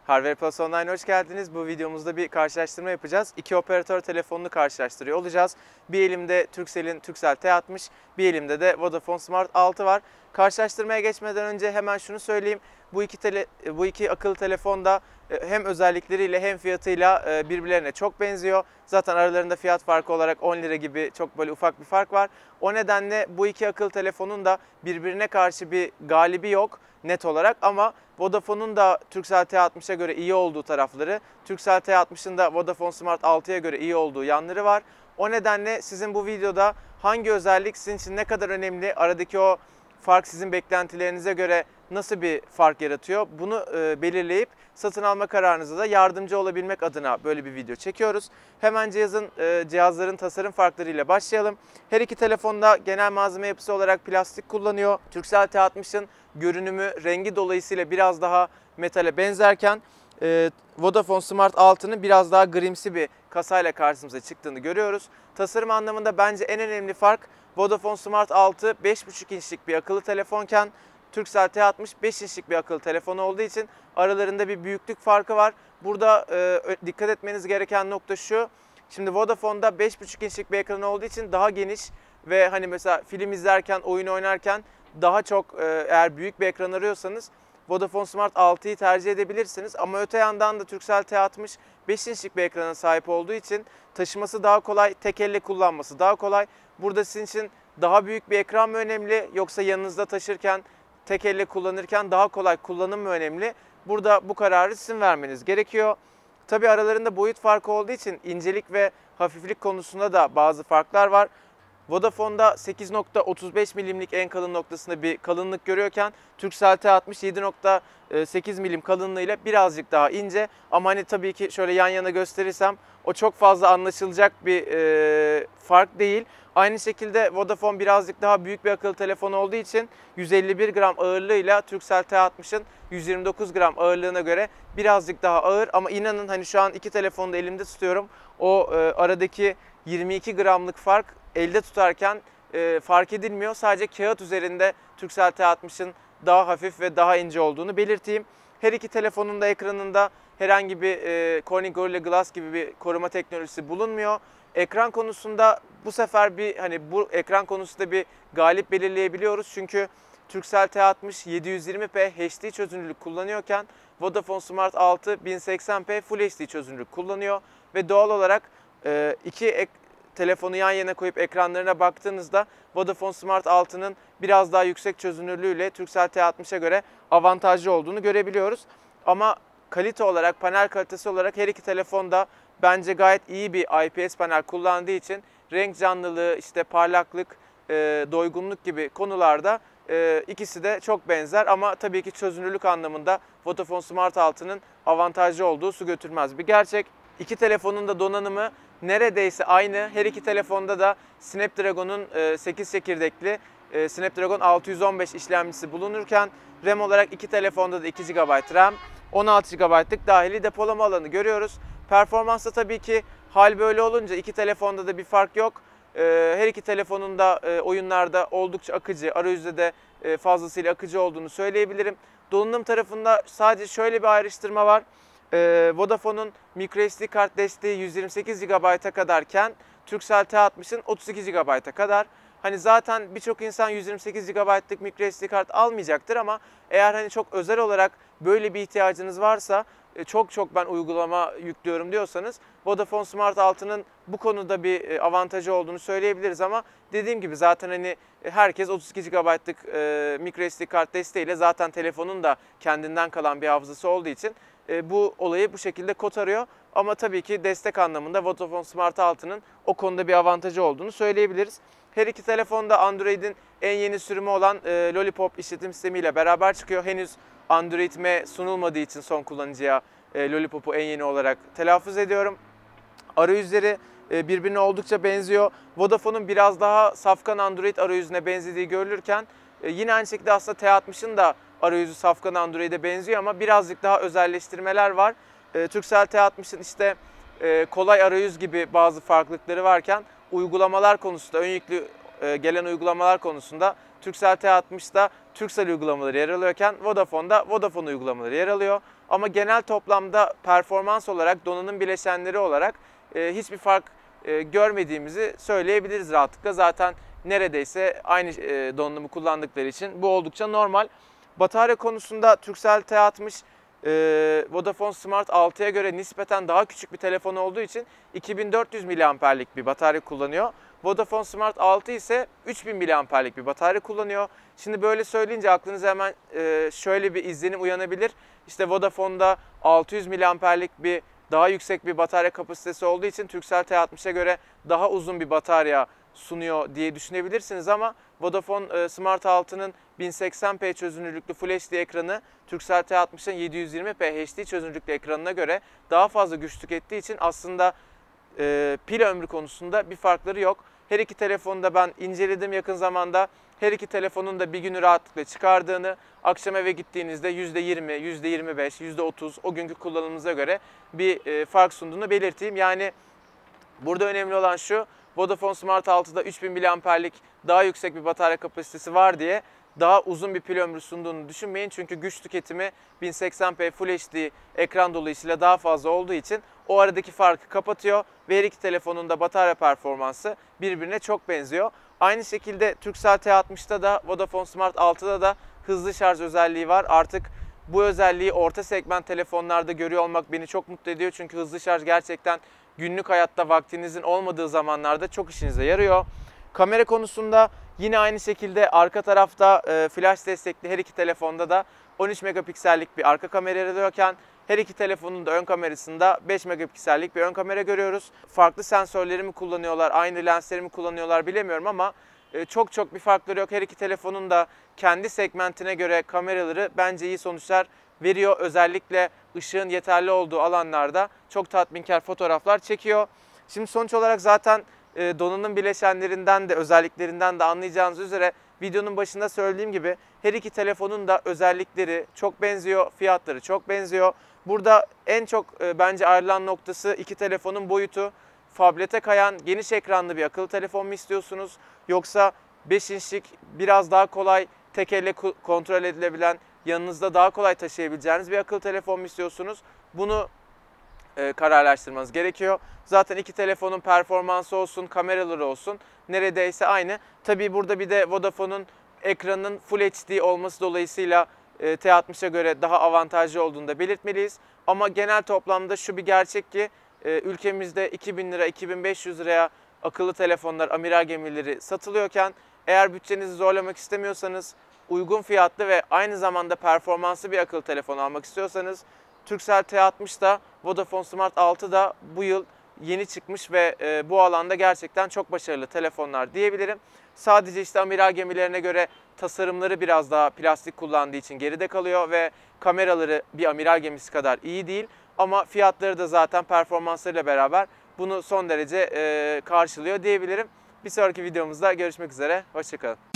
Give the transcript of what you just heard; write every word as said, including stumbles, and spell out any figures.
Harvard Plus Online hoş geldiniz. Bu videomuzda bir karşılaştırma yapacağız. İki operatör telefonunu karşılaştırıyor olacağız. Bir elimde Turkcell'in Turkcell T altmış, bir elimde de Vodafone Smart altı var. Karşılaştırmaya geçmeden önce hemen şunu söyleyeyim. Bu iki, tele, bu iki akıllı telefon da hem özellikleriyle hem fiyatıyla birbirlerine çok benziyor. Zaten aralarında fiyat farkı olarak on lira gibi çok böyle ufak bir fark var. O nedenle bu iki akıllı telefonun da birbirine karşı bir galibi yok net olarak, ama Vodafone'un da Turkcell T altmış'a göre iyi olduğu tarafları, Turkcell T altmış'ın da Vodafone Smart altıya göre iyi olduğu yanları var. O nedenle sizin bu videoda hangi özellik sizin için ne kadar önemli, aradaki o fark sizin beklentilerinize göre nasıl bir fark yaratıyor, bunu e, belirleyip satın alma kararınıza da yardımcı olabilmek adına böyle bir video çekiyoruz. Hemen cihazın e, cihazların tasarım farklarıyla başlayalım. Her iki telefonda genel malzeme yapısı olarak plastik kullanıyor. Turkcell T altmış'ın görünümü, rengi dolayısıyla biraz daha metale benzerken e, Vodafone Smart altının biraz daha grimsi bir kasayla karşımıza çıktığını görüyoruz. Tasarım anlamında bence en önemli fark, Vodafone Smart altı beş buçuk inçlik bir akıllı telefonken Turkcell T altmış beş inçlik bir akıllı telefon olduğu için aralarında bir büyüklük farkı var. Burada e, dikkat etmeniz gereken nokta şu. Şimdi Vodafone'da beş buçuk inçlik bir ekran olduğu için daha geniş ve hani mesela film izlerken, oyun oynarken daha çok e, eğer büyük bir ekran arıyorsanız Vodafone Smart altıyı tercih edebilirsiniz. Ama öte yandan da Turkcell T altmış beş inçlik bir ekrana sahip olduğu için taşıması daha kolay, tek elle kullanması daha kolay. Burada sizin için daha büyük bir ekran mı önemli, yoksa yanınızda taşırken, tek elle kullanırken daha kolay kullanım mı önemli? Burada bu kararı sizin vermeniz gerekiyor. Tabii aralarında boyut farkı olduğu için incelik ve hafiflik konusunda da bazı farklar var. Vodafone'da sekiz nokta otuz beş milimlik en kalın noktasında bir kalınlık görüyorken Turkcell T altmış yedi nokta sekiz milim kalınlığıyla birazcık daha ince. Ama hani tabii ki şöyle yan yana gösterirsem o çok fazla anlaşılacak bir e, fark değil. Aynı şekilde Vodafone birazcık daha büyük bir akıllı telefon olduğu için yüz elli bir gram ağırlığıyla Turkcell T altmış'ın yüz yirmi dokuz gram ağırlığına göre birazcık daha ağır. Ama inanın hani şu an iki telefonu da elimde tutuyorum. O e, aradaki yirmi iki gramlık fark elde tutarken e, fark edilmiyor. Sadece kağıt üzerinde Turkcell T altmış'ın daha hafif ve daha ince olduğunu belirteyim. Her iki telefonun da ekranında herhangi bir e, Corning Gorilla Glass gibi bir koruma teknolojisi bulunmuyor. Ekran konusunda bu sefer bir hani bu ekran konusunda bir galip belirleyebiliyoruz. Çünkü Turkcell T altmış yedi yüz yirmi p H D çözünürlük kullanıyorken Vodafone Smart altı bin seksen p Full H D çözünürlük kullanıyor ve doğal olarak e, iki ek telefonu yan yana koyup ekranlarına baktığınızda Vodafone Smart altının biraz daha yüksek çözünürlüğüyle Turkcell T altmış'a göre avantajlı olduğunu görebiliyoruz. Ama kalite olarak, panel kalitesi olarak her iki telefon da bence gayet iyi bir I P S panel kullandığı için renk canlılığı, işte parlaklık, e, doygunluk gibi konularda e, ikisi de çok benzer. Ama tabii ki çözünürlük anlamında Vodafone Smart altının avantajlı olduğu su götürmez bir gerçek. İki telefonun da donanımı neredeyse aynı. Her iki telefonda da Snapdragon'un sekiz çekirdekli Snapdragon altı yüz on beş işlemcisi bulunurken RAM olarak iki telefonda da iki gigabayt RAM, on altı gigabaytlık dahili depolama alanı görüyoruz. Performansta tabii ki hal böyle olunca iki telefonda da bir fark yok. Her iki telefonun da oyunlarda oldukça akıcı, arayüzde de fazlasıyla akıcı olduğunu söyleyebilirim. Donanım tarafında sadece şöyle bir ayrıştırma var. Vodafone'un microSD kart desteği yüz yirmi sekiz gigabayt'a kadarken Turkcell T altmış'ın otuz iki gigabayt'a kadar. Hani zaten birçok insan yüz yirmi sekiz gigabaytlık microSD kart almayacaktır, ama eğer hani çok özel olarak böyle bir ihtiyacınız varsa, çok çok ben uygulama yüklüyorum diyorsanız Vodafone Smart altının bu konuda bir avantajı olduğunu söyleyebiliriz. Ama dediğim gibi zaten hani herkes otuz iki gigabaytlık microSD kart desteğiyle zaten telefonun da kendinden kalan bir hafızası olduğu için bu olayı bu şekilde kotarıyor. Ama tabii ki destek anlamında Vodafone Smart altının o konuda bir avantajı olduğunu söyleyebiliriz. Her iki telefon da Android'in en yeni sürümü olan e, Lollipop işletim sistemiyle beraber çıkıyor. Henüz Android M sunulmadığı için son kullanıcıya e, Lollipop'u en yeni olarak telaffuz ediyorum. Arayüzleri e, birbirine oldukça benziyor. Vodafone'un biraz daha safkan Android arayüzüne benzediği görülürken e, yine aynı şekilde aslında T altmış'ın da arayüzü safkan Android'e benziyor, ama birazcık daha özelleştirmeler var. E, Turkcell T altmış'ın işte e, kolay arayüz gibi bazı farklılıkları varken uygulamalar konusunda, ön yüklü e, gelen uygulamalar konusunda Turkcell T altmışta Turkcell uygulamaları yer alıyorken Vodafone'da Vodafone uygulamaları yer alıyor. Ama genel toplamda performans olarak, donanım bileşenleri olarak e, hiçbir fark e, görmediğimizi söyleyebiliriz rahatlıkla. Zaten neredeyse aynı e, donanımı kullandıkları için bu oldukça normal. Batarya konusunda Turkcell T altmış e, Vodafone Smart altıya göre nispeten daha küçük bir telefon olduğu için iki bin dört yüz miliamperlik bir batarya kullanıyor. Vodafone Smart altı ise üç bin miliamperlik bir batarya kullanıyor. Şimdi böyle söyleyince aklınıza hemen e, şöyle bir izlenim uyanabilir. İşte Vodafone'da altı yüz miliamperlik bir daha yüksek bir batarya kapasitesi olduğu için Turkcell T altmışa göre daha uzun bir batarya sunuyor diye düşünebilirsiniz ama Vodafone Smart altının bin seksen p çözünürlüklü Full H D ekranı Turkcell T altmışın yedi yüz yirmi p H D çözünürlüklü ekranına göre daha fazla güç tükettiği için aslında e, pil ömrü konusunda bir farkları yok. Her iki telefonu da ben inceledim yakın zamanda. Her iki telefonun da bir günü rahatlıkla çıkardığını, akşam eve gittiğinizde yüzde yirmi, yüzde yirmi beş, yüzde otuz o günkü kullanımınıza göre bir e, fark sunduğunu belirteyim. Yani burada önemli olan şu, Vodafone Smart altıda üç bin miliamperlik daha yüksek bir batarya kapasitesi var diye daha uzun bir pil ömrü sunduğunu düşünmeyin. Çünkü güç tüketimi bin seksen p Full H D ekran dolayısıyla daha fazla olduğu için o aradaki farkı kapatıyor ve her iki telefonun da batarya performansı birbirine çok benziyor. Aynı şekilde Turkcell T altmışta da Vodafone Smart altıda da hızlı şarj özelliği var. Artık bu özelliği orta segment telefonlarda görüyor olmak beni çok mutlu ediyor. Çünkü hızlı şarj gerçekten günlük hayatta vaktinizin olmadığı zamanlarda çok işinize yarıyor. Kamera konusunda yine aynı şekilde arka tarafta e, flash destekli her iki telefonda da on üç megapiksellik bir arka kamera yer alıyorken her iki telefonun da ön kamerasında beş megapiksellik bir ön kamera görüyoruz. Farklı sensörleri mi kullanıyorlar, aynı lensleri mi kullanıyorlar bilemiyorum ama e, çok çok bir farkları yok. Her iki telefonun da kendi segmentine göre kameraları bence iyi sonuçlar veriyor. Özellikle ışığın yeterli olduğu alanlarda çok tatminkar fotoğraflar çekiyor. Şimdi sonuç olarak zaten e, donanım bileşenlerinden de özelliklerinden de anlayacağınız üzere videonun başında söylediğim gibi her iki telefonun da özellikleri çok benziyor, fiyatları çok benziyor. Burada en çok e, bence ayrılan noktası iki telefonun boyutu. Fablete kayan geniş ekranlı bir akıllı telefon mu istiyorsunuz? Yoksa beş inçlik biraz daha kolay tek elle kontrol edilebilen, yanınızda daha kolay taşıyabileceğiniz bir akıllı telefon mu istiyorsunuz? Bunu e, kararlaştırmanız gerekiyor. Zaten iki telefonun performansı olsun, kameraları olsun neredeyse aynı. Tabii burada bir de Vodafone'un ekranının Full H D olması dolayısıyla e, T altmışa göre daha avantajlı olduğunu da belirtmeliyiz. Ama genel toplamda şu bir gerçek ki e, ülkemizde iki bin lira, iki bin beş yüz liraya akıllı telefonlar, amiral gemileri satılıyorken eğer bütçenizi zorlamak istemiyorsanız, uygun fiyatlı ve aynı zamanda performanslı bir akıllı telefon almak istiyorsanız Turkcell T altmış da Vodafone Smart altı da bu yıl yeni çıkmış ve e, bu alanda gerçekten çok başarılı telefonlar diyebilirim. Sadece işte amiral gemilerine göre tasarımları biraz daha plastik kullandığı için geride kalıyor ve kameraları bir amiral gemisi kadar iyi değil. Ama fiyatları da zaten performanslarıyla beraber bunu son derece e, karşılıyor diyebilirim. Bir sonraki videomuzda görüşmek üzere, hoşça kalın.